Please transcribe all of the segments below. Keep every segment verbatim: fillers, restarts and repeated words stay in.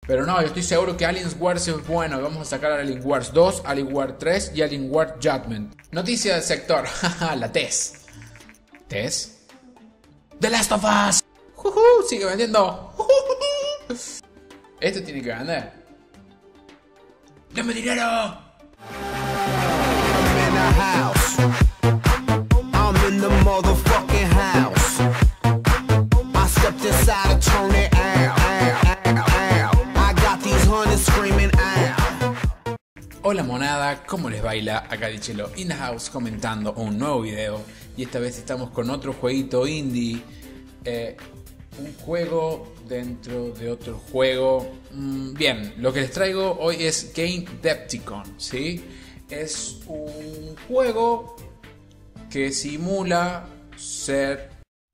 Pero no, yo estoy seguro que Alienware es bueno. Vamos a sacar Alienware dos, Alienware tres y Alienware Judgment. Noticia del sector. La T E S. ¿T E S? The Last of Us. Uh-huh, sigue vendiendo. Uh-huh. Esto tiene que vender. ¡Dame dinero! I'm in the house. I'm in the motherfucking house. I stepped inside of Tony out. I got these hunters screaming out. Hola monada, ¿cómo les baila? Acá Dichelo in the house comentando un nuevo video. Y esta vez estamos con otro jueguito indie. Eh, un juego dentro de otro juego. Mm, bien, lo que les traigo hoy es Gamedepticon, ¿sí? Es un juego que simula ser...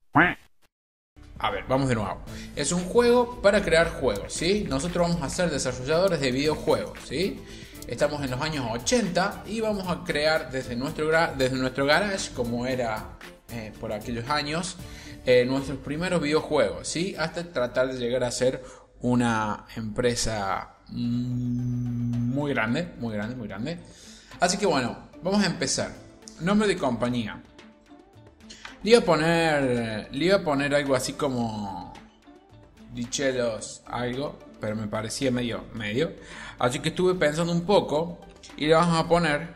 A ver, vamos de nuevo. Es un juego para crear juegos, ¿sí? Nosotros vamos a ser desarrolladores de videojuegos, ¿sí? Estamos en los años ochenta y vamos a crear desde nuestro, desde nuestro garage, como era eh, por aquellos años, eh, nuestros primeros videojuegos, ¿sí? Hasta tratar de llegar a ser una empresa mmm, muy grande, muy grande, muy grande. Así que bueno, vamos a empezar. Nombre de compañía. Le iba a poner, le iba a poner algo así como Dichelos algo, pero me parecía medio, medio. Así que estuve pensando un poco y le vamos a poner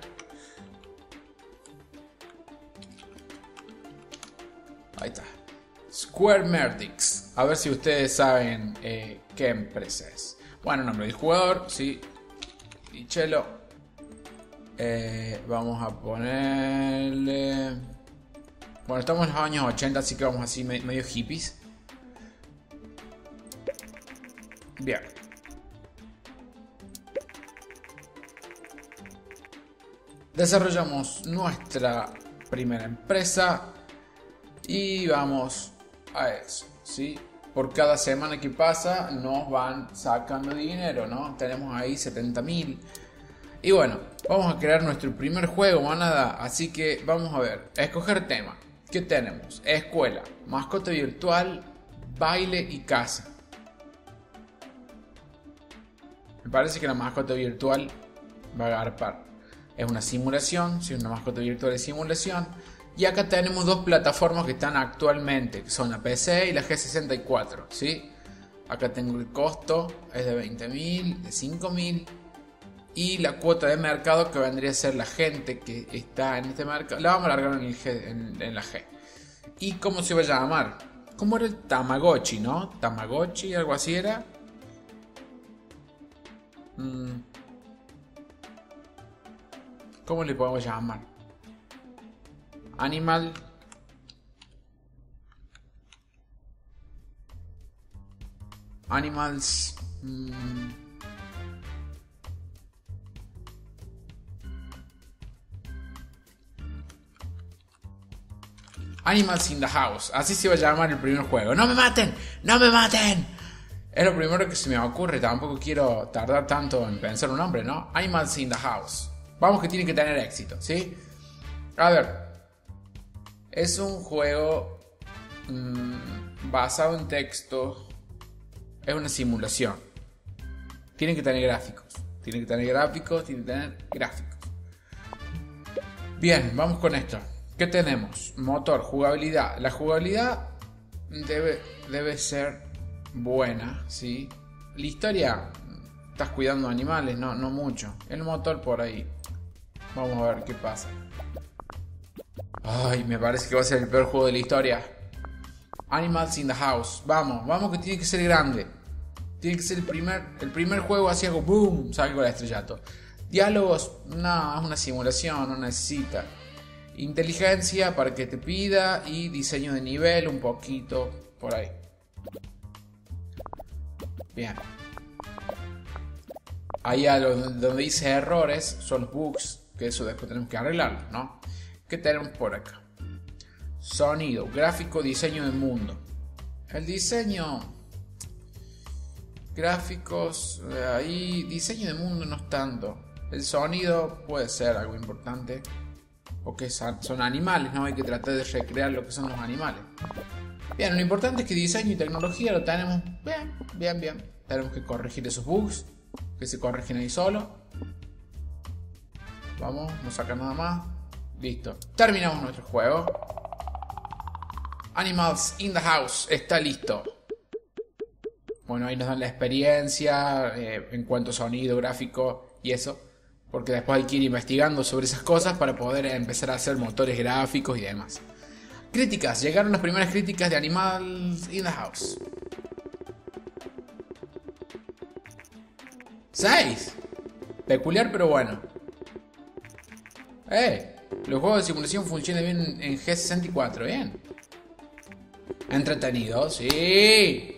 ahí está, Square Merdics. A ver si ustedes saben eh, qué empresa es. Bueno, nombre del jugador, sí, Dichelo. Eh, vamos a ponerle... Bueno, estamos en los años ochenta, así que vamos así medio hippies. Bien. Desarrollamos nuestra primera empresa y vamos a eso, ¿sí? Por cada semana que pasa nos van sacando dinero, ¿no? Tenemos ahí setenta mil. Y bueno, vamos a crear nuestro primer juego, manada. Así que vamos a ver, a escoger tema. ¿Qué tenemos? Escuela, mascota virtual, baile y casa. Me parece que la mascota virtual va a agarpar. Es una simulación, si es una mascota virtual es simulación. Y acá tenemos dos plataformas que están actualmente, que son la P C y la G sesenta y cuatro, ¿sí? Acá tengo el costo, es de veinte mil, de cinco mil. Y la cuota de mercado que vendría a ser la gente que está en este mercado. La vamos a largar en, el G, en, en la G. ¿Y cómo se va a llamar? ¿Cómo era el Tamagotchi, no? Tamagotchi, algo así era. Mm. ¿Cómo le podemos llamar? Animal. Animals. Mm. Animals in the House. Así se va a llamar el primer juego. ¡No me maten! ¡No me maten! Es lo primero que se me ocurre. Tampoco quiero tardar tanto en pensar un nombre, ¿no? Animals in the House. Vamos que tiene que tener éxito, ¿sí? A ver. Es un juego mmm, basado en texto. Es una simulación. Tiene que tener gráficos. Tiene que tener gráficos. Tiene que tener gráficos. Bien, vamos con esto. ¿Qué tenemos? Motor, jugabilidad. La jugabilidad debe, debe ser buena, ¿sí? La historia, estás cuidando animales, no, no mucho. El motor por ahí. Vamos a ver qué pasa. Ay, me parece que va a ser el peor juego de la historia. Animals in the House. Vamos, vamos que tiene que ser grande. Tiene que ser el primer, el primer juego así hago boom, salgo al estrellato. Diálogos, no, es una simulación, no necesita. Inteligencia para que te pida y diseño de nivel un poquito por ahí. Bien. Ahí algo donde dice errores son bugs, que eso después tenemos que arreglarlo, ¿no? ¿Qué tenemos por acá? Sonido, gráfico, diseño de mundo. El diseño, gráficos, ahí diseño de mundo no es tanto. El sonido puede ser algo importante. Porque son animales, ¿no? Hay que tratar de recrear lo que son los animales. Bien, lo importante es que diseño y tecnología lo tenemos bien, bien, bien. Tenemos que corregir esos bugs, que se corrigen ahí solo. Vamos, no saca nada más. Listo, terminamos nuestro juego. Animals in the House está listo. Bueno, ahí nos dan la experiencia eh, en cuanto a sonido, gráfico y eso. Porque después hay que ir investigando sobre esas cosas para poder empezar a hacer motores gráficos y demás. Críticas, llegaron las primeras críticas de Animals in the House. seis. Peculiar pero bueno. Eh, los juegos de simulación funcionan bien en G sesenta y cuatro, bien. Entretenido, sí.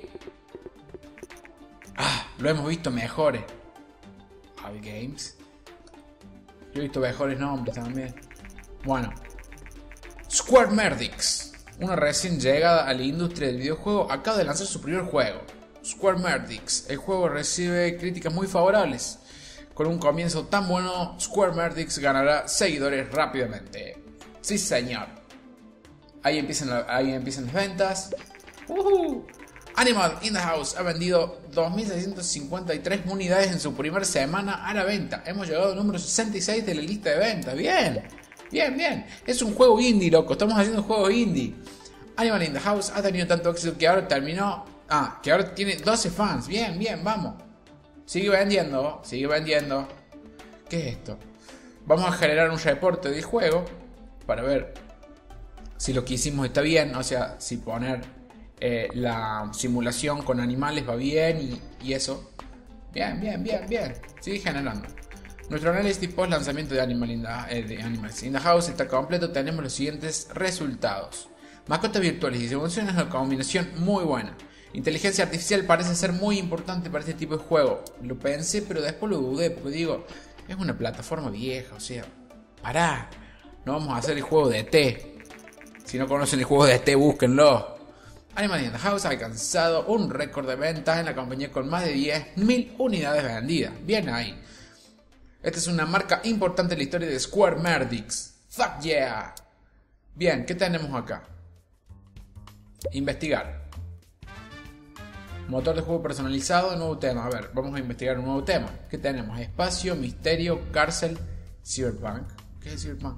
Ah, lo hemos visto mejores. Avi Games. Yo he visto mejores nombres también. Bueno. Square Merdix, una recién llegada a la industria del videojuego, acaba de lanzar su primer juego. Square Merdix. El juego recibe críticas muy favorables. Con un comienzo tan bueno, Square Merdix ganará seguidores rápidamente. Sí, señor. Ahí empiezan, la, ahí empiezan las ventas. Uh-huh. Animal in the House ha vendido dos mil seiscientas cincuenta y tres unidades en su primera semana a la venta. Hemos llegado al número sesenta y seis de la lista de ventas. Bien, bien, bien. Es un juego indie, loco. Estamos haciendo un juego indie. Animal in the House ha tenido tanto éxito que ahora terminó... Ah, que ahora tiene doce fans. Bien, bien, vamos. Sigue vendiendo, sigue vendiendo. ¿Qué es esto? Vamos a generar un reporte del juego para ver si lo que hicimos está bien. O sea, si poner eh, la simulación con animales va bien y, y eso. Bien, bien, bien, bien. Sigue generando. Nuestro análisis post lanzamiento de, Animal in the, eh, de Animals in the House está completo. Tenemos los siguientes resultados. Mascotas virtuales y simulación es una combinación muy buena. Inteligencia artificial parece ser muy importante para este tipo de juego. Lo pensé, pero después lo dudé, porque digo, es una plataforma vieja, o sea, pará, no vamos a hacer el juego de E T. Si no conocen el juego de E T, búsquenlo. Animal in the House ha alcanzado un récord de ventas en la compañía con más de diez mil unidades vendidas. Bien ahí. Esta es una marca importante en la historia de Square Merdix. Fuck yeah. Bien, ¿qué tenemos acá? Investigar. Motor de juego personalizado, nuevo tema. A ver, vamos a investigar un nuevo tema. ¿Qué tenemos? Espacio, misterio, cárcel, cyberpunk. ¿Qué es cyberpunk?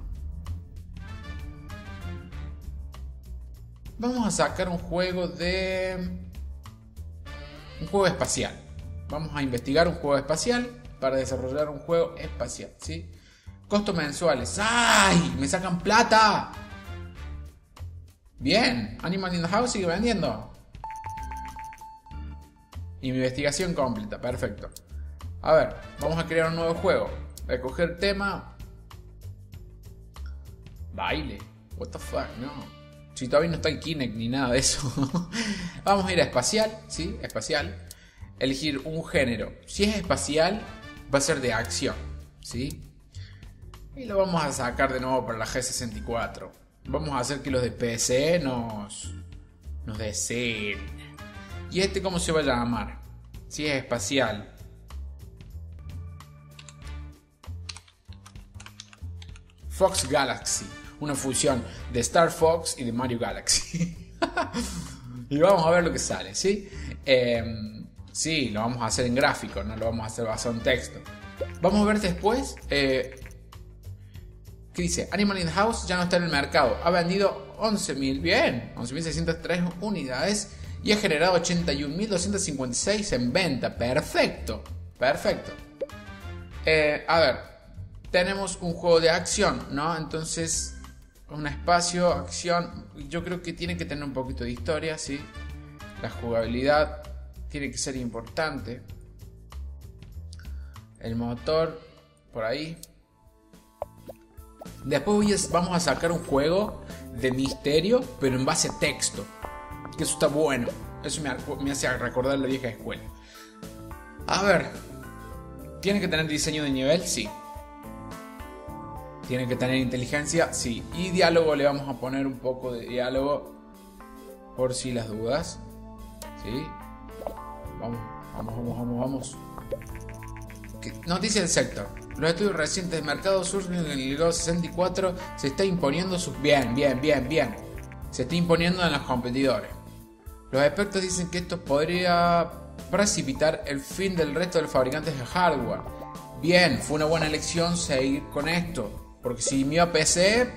Vamos a sacar un juego de... Un juego espacial. Vamos a investigar un juego espacial para desarrollar un juego espacial, ¿sí? Costos mensuales. ¡Ay! ¡Me sacan plata! Bien. Animal in the House sigue vendiendo. Investigación completa, perfecto. A ver, vamos a crear un nuevo juego. Escoger tema. Baile. What the fuck, no. Si todavía no está en Kinect ni nada de eso. Vamos a ir a espacial, ¿sí? Espacial. Elegir un género. Si es espacial, va a ser de acción, ¿sí? Y lo vamos a sacar de nuevo para la G sesenta y cuatro. Vamos a hacer que los de P C nos... Nos deseen. ¿Y este cómo se va a llamar? Si es espacial. Fox Galaxy. Una fusión de Star Fox y de Mario Galaxy. Y vamos a ver lo que sale, ¿sí? Eh, sí, lo vamos a hacer en gráfico, no lo vamos a hacer basado en texto. Vamos a ver después... Eh, ¿Qué dice? Animal in the House ya no está en el mercado. Ha vendido once mil, bien, once mil seiscientas tres unidades. Y ha generado ochenta y un mil doscientos cincuenta y seis en venta. Perfecto. Perfecto. Eh, a ver. Tenemos un juego de acción, ¿no? Entonces, un espacio, acción. Yo creo que tiene que tener un poquito de historia, ¿sí? La jugabilidad tiene que ser importante. El motor, por ahí. Después vamos a sacar un juego de misterio, pero en base a texto. Que eso está bueno. Eso me, me hace recordar la vieja escuela. A ver. ¿Tiene que tener diseño de nivel? Sí. ¿Tiene que tener inteligencia? Sí. Y diálogo, le vamos a poner un poco de diálogo. Por si las dudas. ¿Sí? Vamos, vamos, vamos, vamos, vamos. Noticia del sector. Los estudios recientes de mercado surgen en el G sesenta y cuatro. Se está imponiendo sus... Bien, bien, bien, bien. Se está imponiendo en los competidores. Los expertos dicen que esto podría precipitar el fin del resto de los fabricantes de hardware. Bien, fue una buena elección seguir con esto, porque si me iba a P C,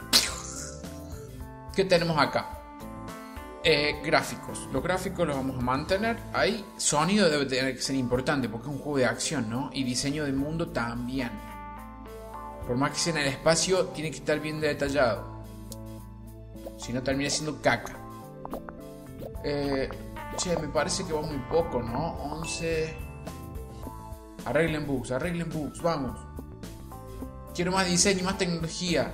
¿qué tenemos acá? Eh, gráficos. Los gráficos los vamos a mantener ahí. Sonido debe tener que ser importante porque es un juego de acción, ¿no? Y diseño de mundo también. Por más que sea en el espacio, tiene que estar bien detallado. Si no, termina siendo caca. Eh, che, me parece que va muy poco, ¿no? once. Arreglen bugs, arreglen bugs, vamos. Quiero más diseño, más tecnología.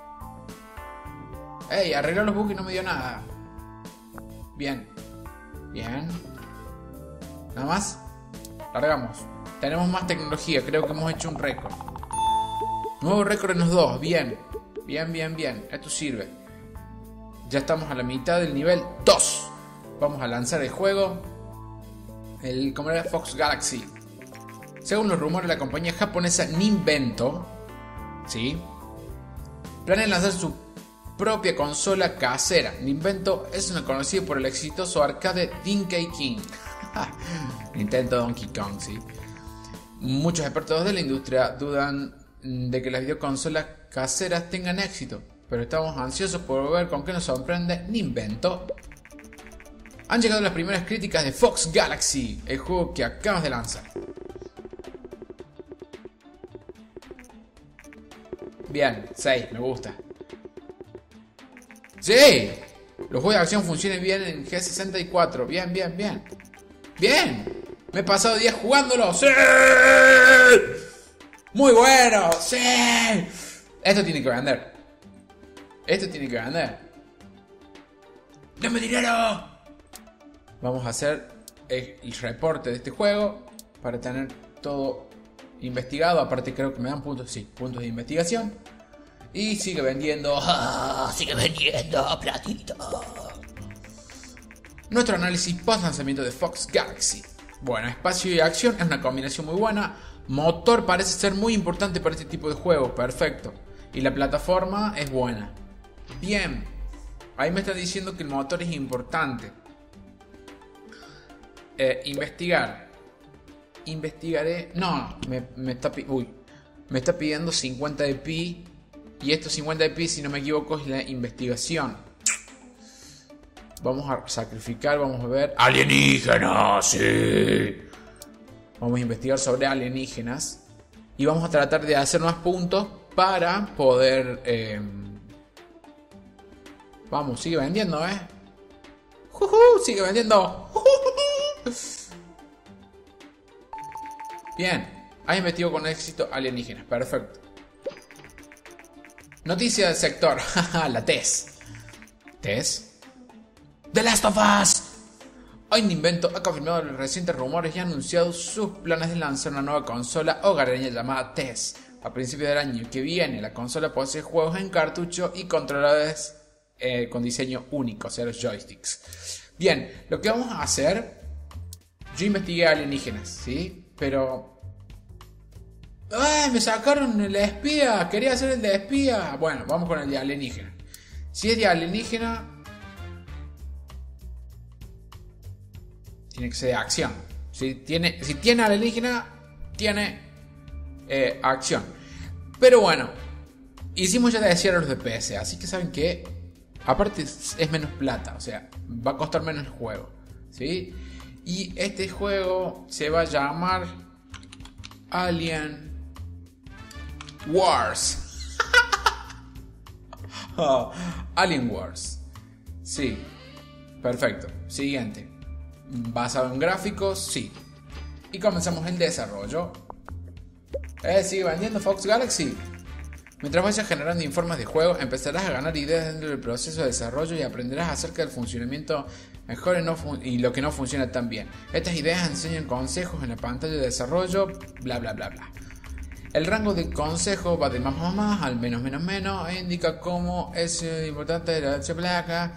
Ey, arregló los bugs y no me dio nada. Bien. Bien. Nada más. Largamos. Tenemos más tecnología. Creo que hemos hecho un récord. Nuevo récord en los dos. Bien. Bien, bien, bien. Esto sirve. Ya estamos a la mitad del nivel dos. Vamos a lanzar el juego. El como era Fox Galaxy. Según los rumores, la compañía japonesa Ninvento, ¿sí?, planea lanzar su propia consola casera. Ninvento es una conocida por el exitoso arcade Donkey King. Nintendo Donkey Kong, sí. Muchos expertos de la industria dudan de que las videoconsolas caseras tengan éxito, pero estamos ansiosos por ver con qué nos sorprende Ninvento. Han llegado las primeras críticas de Fox Galaxy, el juego que acabas de lanzar. Bien, seis, me gusta. ¡Sí! Los juegos de acción funcionan bien en G sesenta y cuatro. Bien, bien, bien. ¡Bien! Me he pasado días jugándolo. ¡Sí! ¡Muy bueno! ¡Sí! Esto tiene que vender. Esto tiene que vender. ¡Dame dinero! Vamos a hacer el reporte de este juego para tener todo investigado. Aparte creo que me dan puntos, sí, puntos de investigación. Y sigue vendiendo. ¡Ah! Sigue vendiendo platito. Nuestro análisis post lanzamiento de Fox Galaxy. Bueno, espacio y acción es una combinación muy buena. Motor parece ser muy importante para este tipo de juegos. Perfecto. Y la plataforma es buena. Bien. Ahí me están diciendo que el motor es importante. Eh, investigar. Investigaré. No, me, me está Uy. Me está pidiendo cincuenta de pi. Y estos cincuenta de pi, si no me equivoco, es la investigación. Vamos a sacrificar, vamos a ver. ¡Alienígenas! ¡Sí! Vamos a investigar sobre alienígenas. Y vamos a tratar de hacer más puntos para poder... Eh... Vamos, sigue vendiendo, ¿eh? ¡Jujú! ¡Sigue vendiendo! Bien. Ha investigado con éxito alienígenas. Perfecto. Noticia del sector. La T E S. ¿T E S? The Last of Us. Hoy Ninvento ha confirmado los recientes rumores y ha anunciado sus planes de lanzar una nueva consola hogareña llamada T E S. A principios del año que viene, la consola posee juegos en cartucho y controladores eh, con diseño único, o sea, los joysticks. Bien, lo que vamos a hacer... Yo investigué alienígenas, ¿sí? Pero... ¡ay! Me sacaron el de espía. Quería hacer el de espía. Bueno, vamos con el de alienígena. Si es de alienígena, tiene que ser de acción. Si tiene, si tiene alienígena, tiene eh, acción. Pero bueno, hicimos ya de cierre los de P S. Así que saben que, aparte es menos plata. O sea, va a costar menos el juego, ¿sí? Y este juego se va a llamar Alien Wars. Oh, Alien Wars. Sí. Perfecto. Siguiente. Basado en gráficos, sí. Y comenzamos el desarrollo. Eh, sigue vendiendo Fox Galaxy. Mientras vayas generando informes de juego, empezarás a ganar ideas dentro del proceso de desarrollo y aprenderás acerca del funcionamiento mejor y, no y lo que no funciona tan bien. Estas ideas enseñan consejos en la pantalla de desarrollo, bla bla bla bla. El rango de consejo va de más más más al menos menos menos e indica cómo es importante la placa.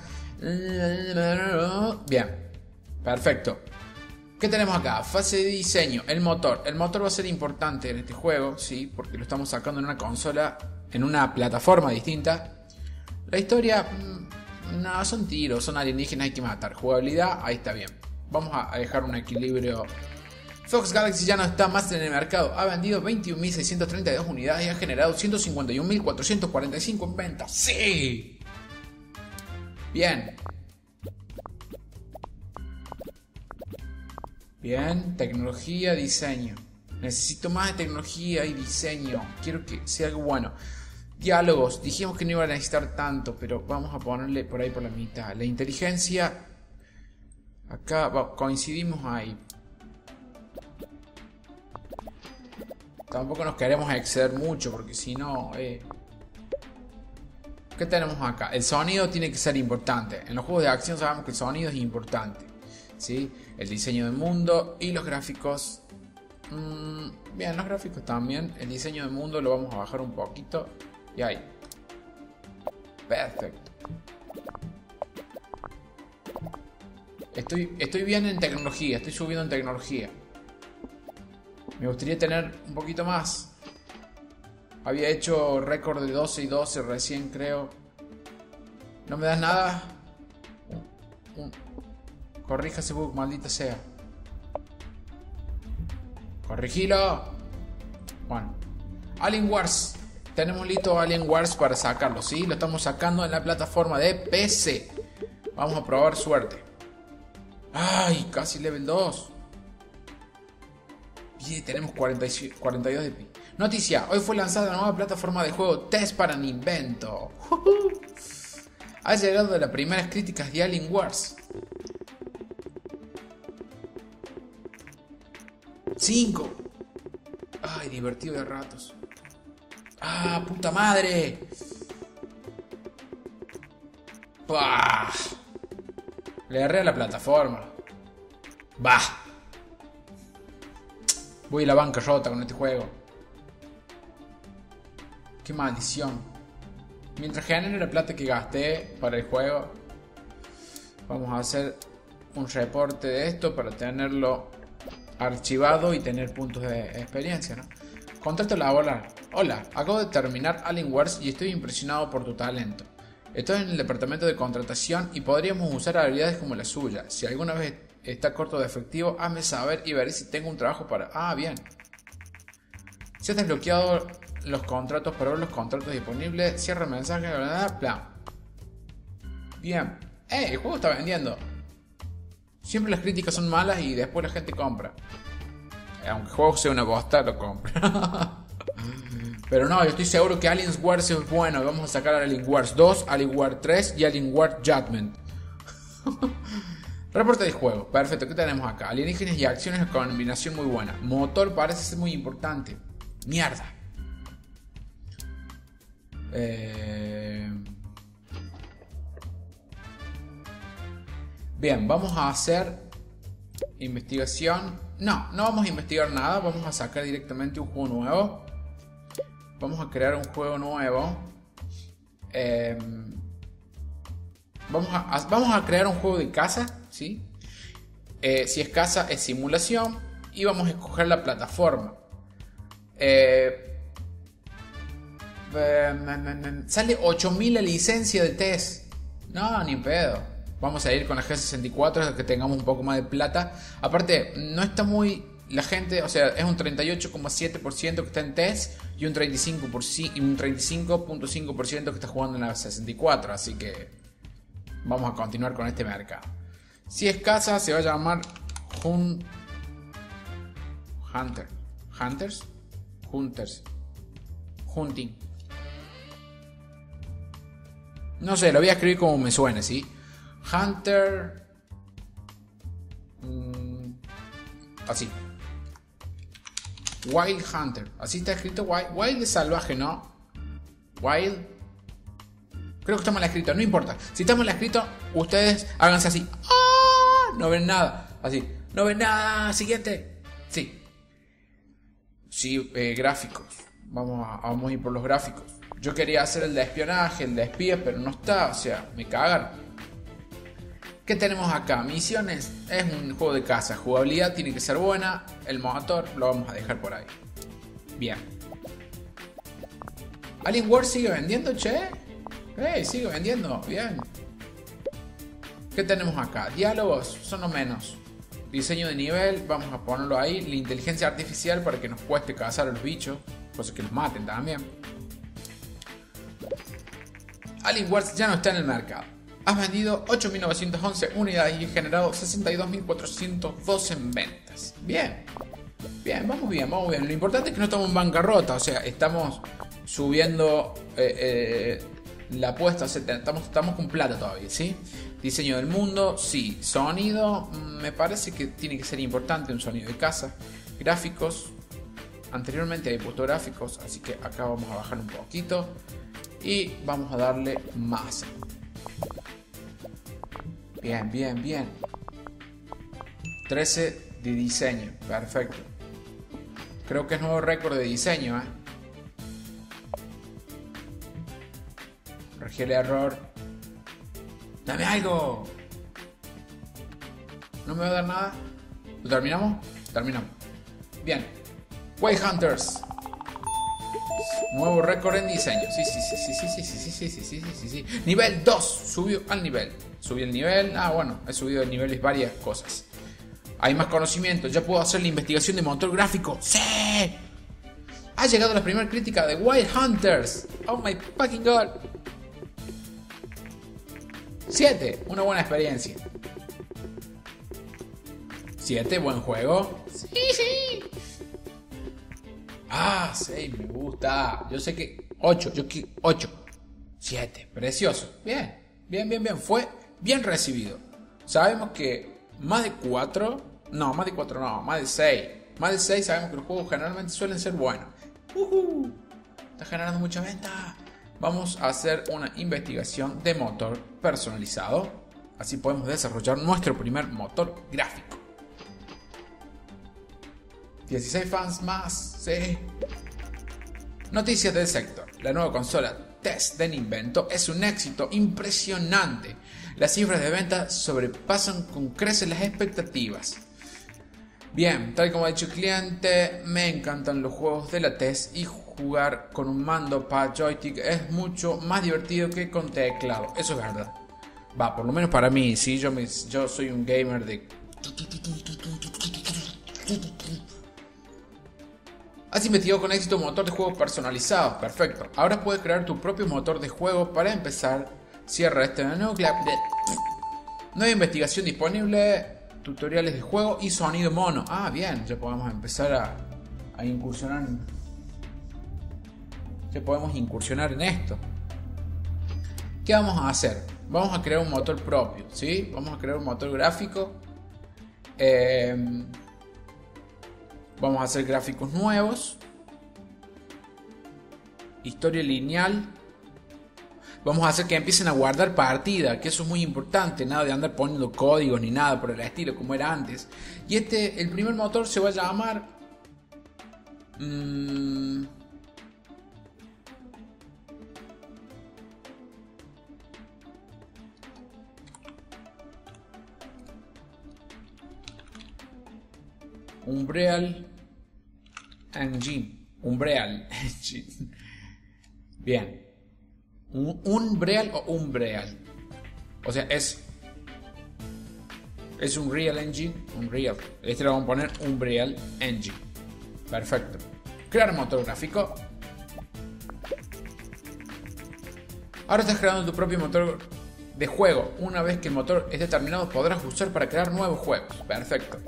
Bien, perfecto. ¿Qué tenemos acá? Fase de diseño, el motor. El motor va a ser importante en este juego, sí, porque lo estamos sacando en una consola, en una plataforma distinta. La historia, No, son tiros, son alienígenas, hay que matar. Jugabilidad, ahí está bien. Vamos a dejar un equilibrio. Fox Galaxy ya no está más en el mercado. Ha vendido veintiún mil seiscientas treinta y dos unidades y ha generado ciento cincuenta y un mil cuatrocientos cuarenta y cinco en ventas. ¡Sí! Bien. Bien, tecnología, diseño. Necesito más de tecnología y diseño. Quiero que sea algo bueno. Diálogos. Dijimos que no iba a necesitar tanto, pero vamos a ponerle por ahí por la mitad. La inteligencia. Acá va, coincidimos ahí. Tampoco nos queremos exceder mucho, porque si no... Eh... ¿Qué tenemos acá? El sonido tiene que ser importante. En los juegos de acción sabemos que el sonido es importante, ¿sí? El diseño del mundo y los gráficos. Mmm, bien, los gráficos también. El diseño del mundo lo vamos a bajar un poquito. Y ahí. Perfecto. Estoy, estoy bien en tecnología. Estoy subiendo en tecnología. Me gustaría tener un poquito más. Había hecho récord de doce y doce recién, creo. ¿No me das nada? Uh, uh. Corrija ese bug, maldita sea. Corregilo. Bueno. Alien Wars. Tenemos listo Alien Wars para sacarlo, ¿sí? Lo estamos sacando en la plataforma de P C. Vamos a probar suerte. Ay, casi level dos. Bien, tenemos cuarenta y dos de pi. Noticia, hoy fue lanzada la nueva plataforma de juego Test para Nintendo. Ha llegado de las primeras críticas de Alien Wars. cinco. Ay, divertido de ratos. Ah, puta madre. Bah. Le agarré a la plataforma. Bah. Voy a la bancarrota con este juego. Qué maldición. Mientras genere la plata que gasté para el juego, vamos a hacer un reporte de esto para tenerlo archivado y tener puntos de experiencia, ¿no? Contrato laboral. Hola, acabo de terminar Alien Wars y estoy impresionado por tu talento. Estoy en el departamento de contratación y podríamos usar habilidades como la suya. Si alguna vez está corto de efectivo, hazme saber y veré si tengo un trabajo para... Ah, bien. Si has desbloqueado los contratos para ver los contratos disponibles, cierra el mensaje, bla, bla, bla, bla. Bien. ¡Eh! El juego está vendiendo. Siempre las críticas son malas y después la gente compra. Aunque el juego sea una bosta, lo compra. Pero no, yo estoy seguro que Alien Wars es bueno. Vamos a sacar Alien Wars dos, Alien Wars tres y Alien Wars Judgment. Reporte del juego. Perfecto, ¿qué tenemos acá? Alienígenas y acciones en combinación muy buena. Motor parece ser muy importante. Mierda. Eh... Bien, vamos a hacer investigación. No, no vamos a investigar nada. Vamos a sacar directamente un juego nuevo. Vamos a crear un juego nuevo. Eh, vamos, a, a, vamos a crear un juego de casa, ¿sí? Eh, si es casa, es simulación. Y vamos a escoger la plataforma. Eh, eh, me, me, me, sale ocho mil la licencia de test. No, ni en pedo. Vamos a ir con la G sesenta y cuatro hasta que tengamos un poco más de plata. Aparte, no está muy... La gente, o sea, es un treinta y ocho coma siete por ciento que está en test y un treinta y cinco punto cinco por ciento que está jugando en la sesenta y cuatro. Así que vamos a continuar con este mercado. Si es casa, se va a llamar Hun... Hunter. Hunters. Hunters. Hunting. No sé, lo voy a escribir como me suene, ¿sí? Hunter. Mm, así. Wild Hunter. Así está escrito. Wild, wild es salvaje, ¿no? Wild. Creo que está mal escrito. No importa. Si está mal escrito, ustedes háganse así. ¡Ah! No ven nada. Así. No ven nada. Siguiente. Sí. Sí, eh, gráficos. Vamos a, vamos a ir por los gráficos. Yo quería hacer el de espionaje, el de espías, pero no está. O sea, me cagaron. ¿Qué tenemos acá? Misiones. Es un juego de casa. Jugabilidad tiene que ser buena. El motor lo vamos a dejar por ahí. Bien. ¿Alien Wars sigue vendiendo, che? ¡Hey! Sigue vendiendo. Bien. ¿Qué tenemos acá? Diálogos, son lo menos. Diseño de nivel, vamos a ponerlo ahí. La inteligencia artificial para que nos cueste cazar a los bichos, cosas que los maten también. Alienware ya no está en el mercado. Has vendido ocho mil novecientas once unidades y has generado sesenta y dos mil cuatrocientos doce en ventas. Bien, bien, vamos bien, vamos bien. Lo importante es que no estamos en bancarrota, o sea, estamos subiendo eh, eh, la apuesta, o sea, estamos, estamos con plata todavía, ¿sí? Diseño del mundo, sí. Sonido, me parece que tiene que ser importante, un sonido de casa. Gráficos, anteriormente hay puesto gráficos, así que acá vamos a bajar un poquito y vamos a darle más. Bien, bien, bien. trece de diseño, perfecto. Creo que es nuevo récord de diseño, ¿eh? Corregí el error. ¡Dame algo! ¿No me va a dar nada? ¿Lo terminamos? Terminamos. Bien. Wild Hunters. Nuevo récord en diseño. Sí, sí, sí, sí, sí, sí, sí, sí, sí, sí, sí, sí. Nivel dos. Subió al nivel. Subí el nivel. Ah, bueno, he subido de niveles varias cosas. Hay más conocimiento. Ya puedo hacer la investigación de motor gráfico. ¡Sí! Ha llegado la primera crítica de Wild Hunters. Oh my fucking god. siete, una buena experiencia. siete, buen juego. Sí, sí. Ah, seis, me gusta. Yo sé que ocho, yo que ocho. siete, precioso. Bien, bien, bien, bien. Fue bien recibido. Sabemos que más de cuatro, no, más de cuatro no, más de seis. Más de seis sabemos que los juegos generalmente suelen ser buenos. Uh-huh. Está generando mucha venta. Vamos a hacer una investigación de motor personalizado. Así podemos desarrollar nuestro primer motor gráfico. dieciséis fans más, sí. Noticias del sector. La nueva consola Test de Nintendo es un éxito impresionante. Las cifras de venta sobrepasan con creces las expectativas. Bien, tal como ha dicho el cliente, me encantan los juegos de la Test y jugar con un mando para joystick es mucho más divertido que con teclado. Eso es verdad. Va, por lo menos para mí, sí, yo, me, yo soy un gamer de... Has investigado con éxito un motor de juego personalizado. Perfecto. Ahora puedes crear tu propio motor de juego. Para empezar, cierra este menú. Nueva investigación disponible. Tutoriales de juego y sonido mono. Ah, bien. Ya podemos empezar a, a incursionar. En, ya podemos incursionar en esto. ¿Qué vamos a hacer? Vamos a crear un motor propio, ¿sí? Vamos a crear un motor gráfico. Eh... Vamos a hacer gráficos nuevos. Historia lineal. Vamos a hacer que empiecen a guardar partida, que eso es muy importante. Nada de andar poniendo códigos ni nada por el estilo como era antes. Y este, el primer motor se va a llamar... Mmm, Unreal Engine. Unreal Engine. Bien. Un, Unreal o Unreal. O sea, es. Es un Real Engine. Unreal. Este lo vamos a poner Unreal Engine. Perfecto. Crear motor gráfico. Ahora estás creando tu propio motor de juego. Una vez que el motor esté terminado, podrás usar para crear nuevos juegos. Perfecto.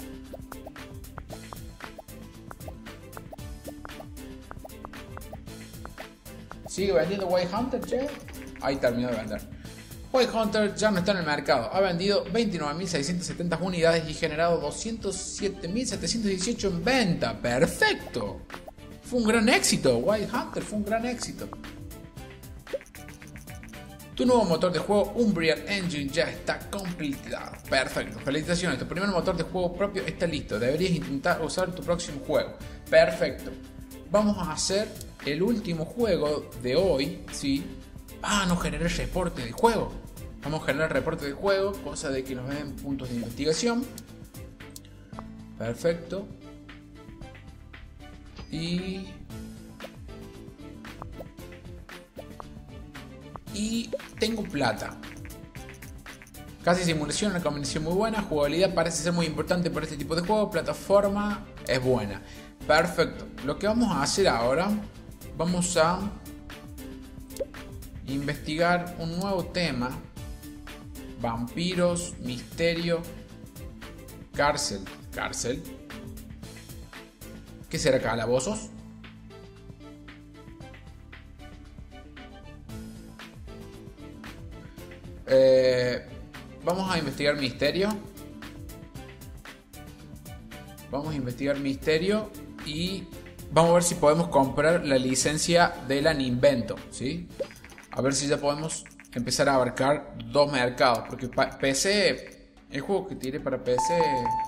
¿Sigue vendiendo Wild Hunter, che? Ahí terminó de vender. Wild Hunter ya no está en el mercado. Ha vendido veintinueve mil seiscientas setenta unidades y generado doscientos siete mil setecientos dieciocho en venta. ¡Perfecto! Fue un gran éxito. Wild Hunter fue un gran éxito. Tu nuevo motor de juego Unreal Engine ya está completado. Perfecto. Felicitaciones. Tu primer motor de juego propio está listo. Deberías intentar usar tu próximo juego. Perfecto. Vamos a hacer el último juego de hoy, ¿sí? Ah, no generé reporte de juego. Vamos a generar reporte de juego, cosa de que nos den puntos de investigación. Perfecto. Y... Y tengo plata. Casi simulación, una combinación muy buena. Jugabilidad parece ser muy importante para este tipo de juego. Plataforma es buena. Perfecto. Lo que vamos a hacer ahora, vamos a investigar un nuevo tema. Vampiros, misterio, cárcel. Cárcel. ¿Qué será? ¿Calabozos? Eh, vamos a investigar misterio. Vamos a investigar misterio y vamos a ver si podemos comprar la licencia de la Ninvento, ¿sí? A ver si ya podemos empezar a abarcar dos mercados. Porque P C, el juego que tiré para P C,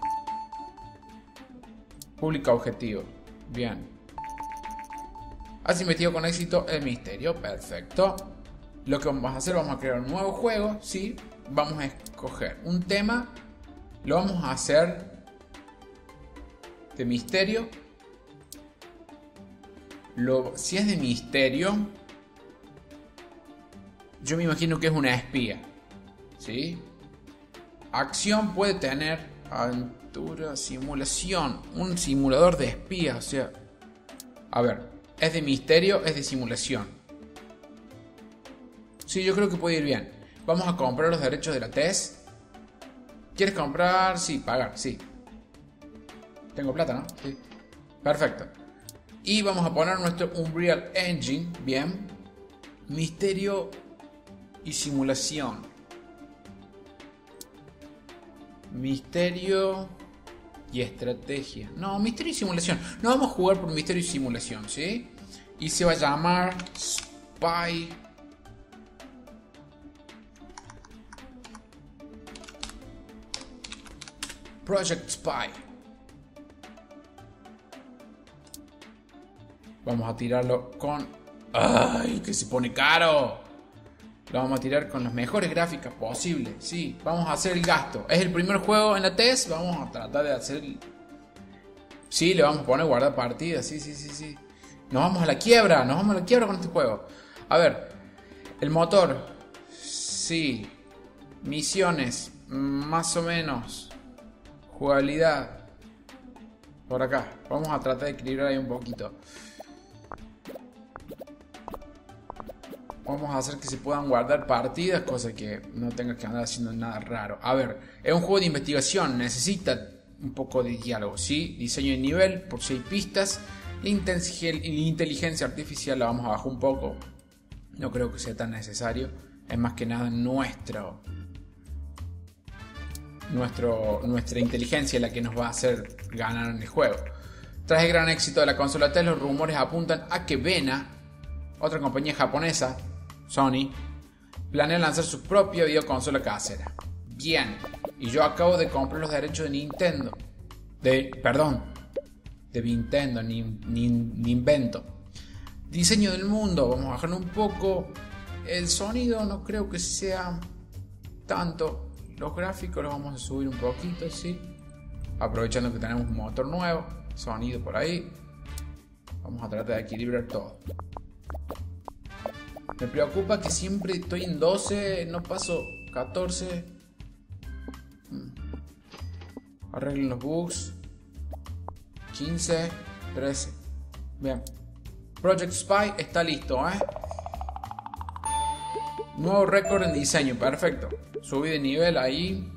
público objetivo. Bien. Has investigado con éxito el misterio. Perfecto. Lo que vamos a hacer, vamos a crear un nuevo juego, ¿sí? Vamos a escoger un tema. Lo vamos a hacer de misterio. Lo, si es de misterio, yo me imagino que es una espía, ¿sí? Acción puede tener aventura, simulación, un simulador de espía, o sea, a ver, es de misterio, es de simulación. Sí, yo creo que puede ir bien. Vamos a comprar los derechos de la T E S. ¿Quieres comprar? Sí, pagar, sí. Tengo plata, ¿no? Sí. Perfecto. Y vamos a poner nuestro Unreal Engine. Bien. Misterio y simulación. Misterio y estrategia. No, misterio y simulación. No vamos a jugar por misterio y simulación, ¿sí? Y se va a llamar Spy. Project Spy. Vamos a tirarlo con... ¡Ay! Que se pone caro. Lo vamos a tirar con las mejores gráficas posibles. Sí, vamos a hacer el gasto. Es el primer juego en la T E S. Vamos a tratar de hacer... Sí, le vamos a poner guardar partida. Sí, sí, sí, sí. Nos vamos a la quiebra. Nos vamos a la quiebra con este juego. A ver. El motor. Sí. Misiones. Más o menos. Jugabilidad. Por acá. Vamos a tratar de equilibrar ahí un poquito. Vamos a hacer que se puedan guardar partidas, cosa que no tenga que andar haciendo nada raro. A ver, es un juego de investigación, necesita un poco de diálogo, ¿sí? Diseño de nivel por seis pistas. La inteligencia artificial la vamos a bajar un poco. No creo que sea tan necesario. Es más que nada nuestro, nuestro, nuestra inteligencia la que nos va a hacer ganar en el juego. Tras el gran éxito de la consola T E S, los rumores apuntan a que Vena, otra compañía japonesa, Sony, planea lanzar su propia videoconsola casera. Bien, y yo acabo de comprar los derechos de Nintendo. De, perdón, de Nintendo, ni, ni, ni invento. Diseño del mundo, vamos a bajar un poco. El sonido no creo que sea tanto. Los gráficos los vamos a subir un poquito, sí. Aprovechando que tenemos un motor nuevo. Sonido por ahí. Vamos a tratar de equilibrar todo. Me preocupa que siempre estoy en doce, no paso catorce. Arreglen los bugs. quince, trece. Bien. Project Spy está listo, ¿eh? Nuevo récord en diseño, perfecto. Subí de nivel ahí.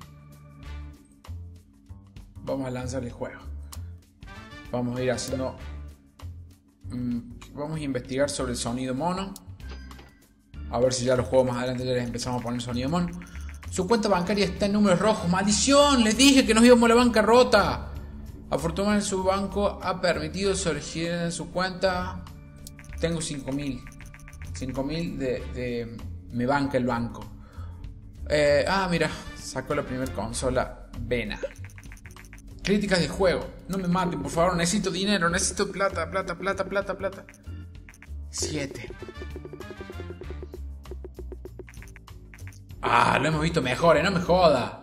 Vamos a lanzar el juego. Vamos a ir haciendo... Vamos a investigar sobre el sonido mono. A ver si ya los juegos más adelante ya les empezamos a poner sonido mono. Su cuenta bancaria está en números rojos. ¡Maldición! Les dije que nos íbamos a la bancarrota. Afortunadamente su banco ha permitido surgir en su cuenta. Tengo cinco mil. cinco mil de, de... Me banca el banco. Eh, ah, mira. Sacó la primera consola Vena. Críticas de juego. No me maten, por favor. Necesito dinero. Necesito plata, plata, plata, plata, plata. siete. Ah, lo hemos visto mejor, ¿eh? No me joda.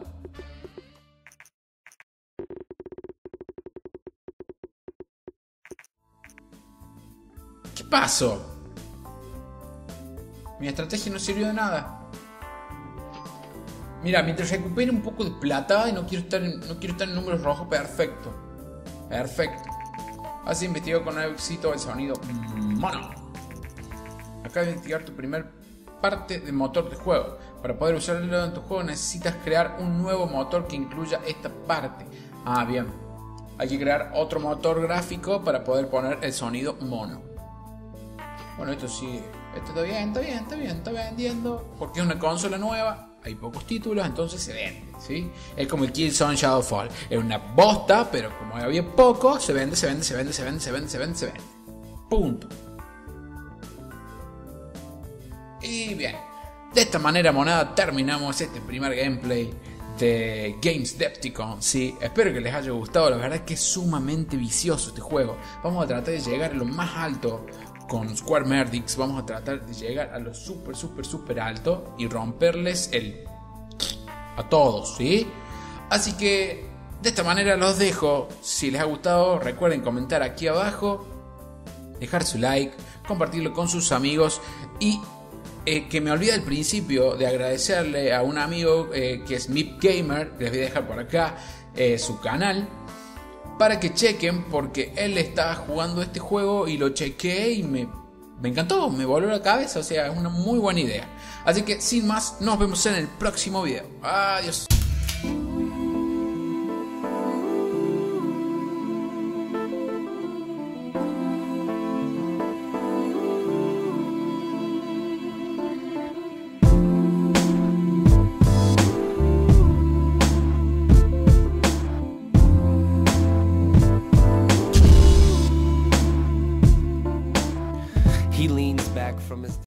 ¿Qué pasó? Mi estrategia no sirvió de nada. Mira, mientras recupere un poco de plata y no quiero estar en, no quiero estar en números rojos, perfecto. Perfecto. Has investigado con éxito el sonido mono. Acaba de investigar tu primer parte de motor de juego. Para poder usarlo en tu juego necesitas crear un nuevo motor que incluya esta parte. Ah, bien. Hay que crear otro motor gráfico para poder poner el sonido mono. Bueno, esto sí, esto está bien, está bien, está bien, está vendiendo. Porque es una consola nueva, hay pocos títulos, entonces se vende, ¿sí? Es como el Killzone Shadowfall. Es una bosta, pero como había poco, se vende, se vende, se vende, se vende, se vende, se vende, se vende. Punto. Y bien, de esta manera, monada, terminamos este primer gameplay de Gamesdepticon. Sí, espero que les haya gustado. La verdad es que es sumamente vicioso este juego. Vamos a tratar de llegar a lo más alto con Square Merdix. Vamos a tratar de llegar a lo super, super, super alto y romperles el a todos, ¿sí? Así que de esta manera los dejo. Si les ha gustado, recuerden comentar aquí abajo, dejar su like, compartirlo con sus amigos y Eh, que me olvidé al principio de agradecerle a un amigo eh, que es Mip Gamer. Les voy a dejar por acá eh, su canal para que chequen, porque él estaba jugando este juego y lo chequeé y me, me encantó, me voló la cabeza. O sea, es una muy buena idea. Así que sin más, nos vemos en el próximo video. Adiós.